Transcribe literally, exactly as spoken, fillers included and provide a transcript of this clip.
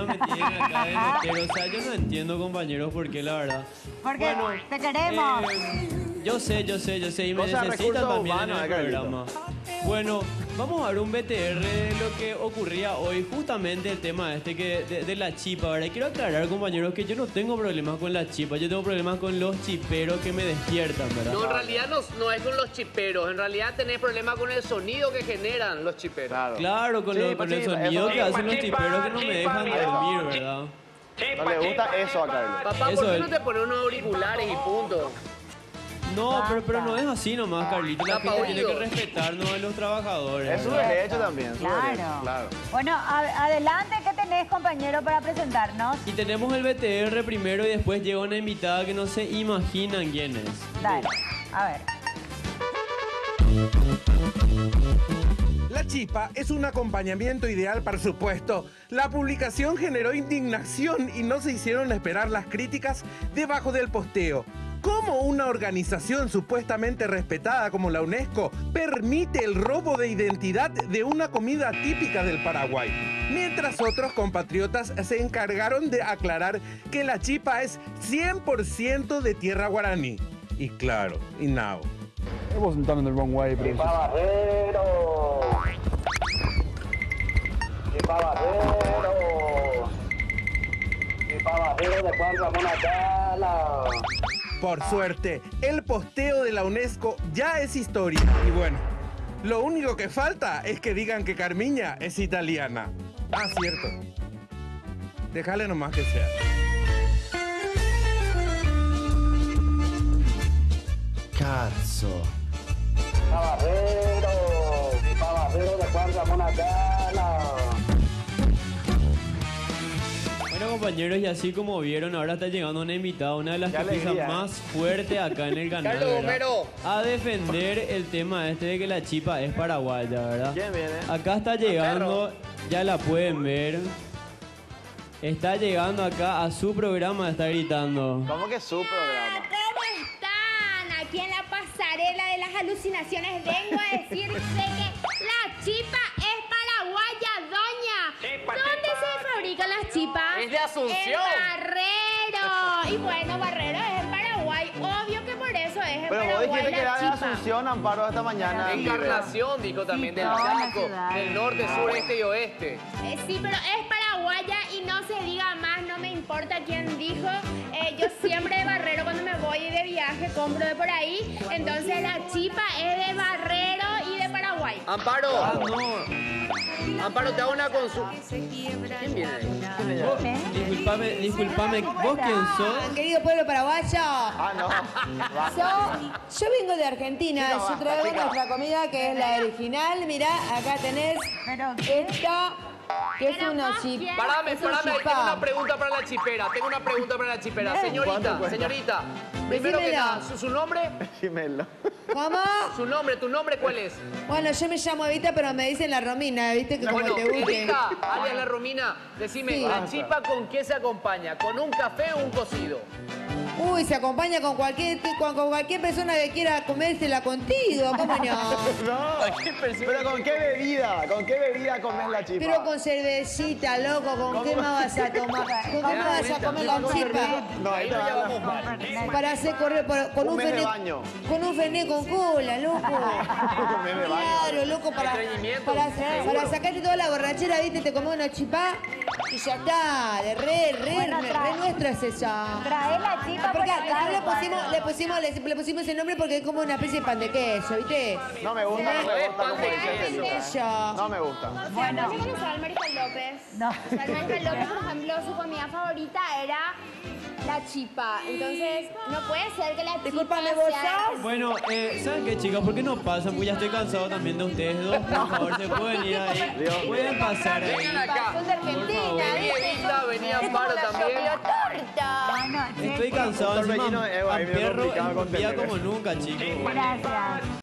encima me tienen acá de notero. O sea, yo no entiendo, compañeros, por qué, la verdad. Porque Bueno, te queremos. eh, yo sé, yo sé, yo sé. Y me Cosa de necesitan recursos también humanos, en el eh, Carlito. programa. Bueno, vamos a ver un B T R de lo que ocurría hoy. Justamente el tema este que de, de la chipa, ¿verdad? Y quiero aclarar, compañeros, que yo no tengo problemas con la chipa. Yo tengo problemas con los chiperos que me despiertan, ¿verdad? No, en realidad no, no es con los chiperos. En realidad tenés problemas con el sonido que generan los chiperos. Claro. Claro, con, Sí, lo- con pues el sí, sonido eso- que hacen los Chipa, chiperos que no me chipa, dejan mira. dormir, ¿verdad? No le gusta eso a Carlos. Papá, Eso ¿por qué es. no te pones unos auriculares y punto? No, pero, pero no es así nomás, Carlito. La Tapa gente tiene que oídos. respetarnos a los trabajadores. Es su ¿verdad? derecho también, su Claro. derecho, claro. Bueno, a- adelante, ¿qué tenés, compañero, para presentarnos? Y tenemos el B T R primero y después llega una invitada que no se imaginan quién es. Dale, a ver. La chipa es un acompañamiento ideal para su puesto. La publicación generó indignación y no se hicieron esperar las críticas debajo del posteo. ¿Cómo una organización supuestamente respetada como la UNESCO permite el robo de identidad de una comida típica del Paraguay? Mientras otros compatriotas se encargaron de aclarar que la chipa es cien por ciento de tierra guaraní. Y claro, y now. It wasn't done in the wrong way, but it was just... Barrero. Chipa Barrero. Chipa Barrero de Juan Ramón Ayala. Por suerte, el posteo de la UNESCO ya es historia. Y bueno, lo único que falta es que digan que Carmiña es italiana. Ah, cierto. Déjale nomás que sea. Cazzo. Chipa Barrero. Chipa Barrero de Juan Ramón Ayala. Bueno, compañeros, y así como vieron, ahora está llegando una invitada, una de las Qué que pisa alegría, ¿eh? más fuerte acá en el canal, Carlos ¿verdad? Homero. A defender el tema este de que la chipa es paraguaya, ¿verdad? ¿Quién viene? Acá está llegando, ya la pueden ver. Está llegando acá a su programa, está gritando. ¿Cómo que su programa? ¿Cómo están? Aquí en la pasarela de las alucinaciones vengo a decirte que la chipa es paraguaya, doña. Chipa, ¿Dónde chipa. se fabrican las chipas? Es de Asunción. En Barrero. Y bueno, Barrero es en Paraguay. Obvio que por eso es en Pero vos Paraguay dijiste que era la de chipa. Asunción, Amparo, esta mañana. Encarnación, dijo también, del todas las Chaco, ciudades. del norte, sur, este y oeste. Eh, sí, pero es paraguaya y no se diga más, no me importa quién dijo. Eh, yo siempre de Barrero cuando me voy de viaje compro de por ahí. Entonces la chipa es de Barrero y de Paraguay. Amparo, Ah, no. Amparo, te hago una consulta. ¿Quién viene ahí? Vos, disculpame, disculpame, ¿vos quién sos? Querido pueblo paraguayo, Ah, no. yo, yo vengo de Argentina, Chica, yo basta, traigo chica. nuestra comida que es la original. Mirá, acá tenés Pero, ¿qué? esta, que es Pero una vos chip. quién? Parame, es un parame, ahí chipá. tengo una pregunta para la chipera. Tengo una pregunta para la chipera. Señorita, ¿Cuánto cuesta? señorita. Primero que Decímelo. nada, ¿su, su nombre? Dímelo. ¿Cómo? ¿Su nombre? ¿Tu nombre cuál es? Bueno, yo me llamo Evita, pero me dicen la Romina, ¿viste? Que como Bueno, te guste. Evita, alias la Romina, decime, Sí. ¿la chipa con qué se acompaña? ¿Con un café o un cocido? Uy, se acompaña con cualquier, con, con cualquier persona que quiera comérsela contigo, ¿cómo no? No. ¿Pero con qué bebida? ¿Con qué bebida comes la chipa? Pero con cervecita, loco, ¿con qué más vas a tomar? ¿Con qué más vas a comer la chipa? No, ahí Ahí te no va ya la- vamos mal. Para hacer correr por- con Un un, mes de fernet, baño. con un fernet con cola, loco. Un mes de baño. Claro, loco, para, Estreñimiento, para, seguro. para sacarte toda la borrachera, viste, te comes una chipá y ya está, de re, re, Bueno, re, trae- re nuestra es esa. Trae la chipa Porque acá acá le pusimos, le pusimos, le, le pusimos ese nombre porque es como una especie de pan de queso, ¿viste? No me gusta, no me gusta como dice Qué Felipe. Eso. No me gusta. O sea, Bueno. no sé conocer al Mariscal López. No. O sea, el Mariscal López, por ejemplo, su comida favorita era la chipa. Entonces, no puede ser que la chipa Discúlpame, ¿vos sea... sos? Bueno, eh, ¿saben qué, chicas? ¿Por qué no pasan? Porque ya estoy cansado también de ustedes dos. Por favor, se pueden ir ahí. Dios. Pueden pasar ahí. Vengan acá. Son de Argentina, Vení, ¿viste? Evita, vení, Es como Amparo la también. chocolate-torta. Bueno, Estoy sí, cansado, Torbellino, encima eh, ahí a viene perro complicado en con día tener. como nunca, chicos. gracias.